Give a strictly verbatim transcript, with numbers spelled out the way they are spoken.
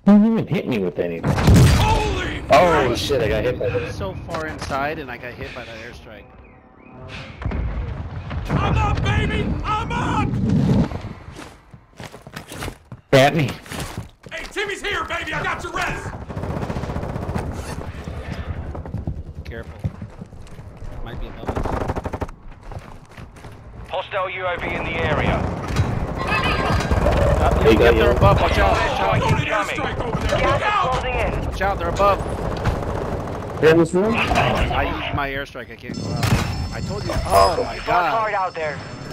He didn't even hit me with anything. Holy oh Christ. Shit, I got hit by that. So far inside and I got hit by that airstrike. I'm up, baby! I'm up! At me. Hey, Timmy's here, baby! I got your rest! Careful. Might be above us. Hostile U A V in the area. Uh, yep, yep, they're above. Watch out. Watch out. Loaded airstrike over there! Look out! Watch out. They're above. Yeah, this room? I used my airstrike. I can't go out. I told you. Oh my god. Out there.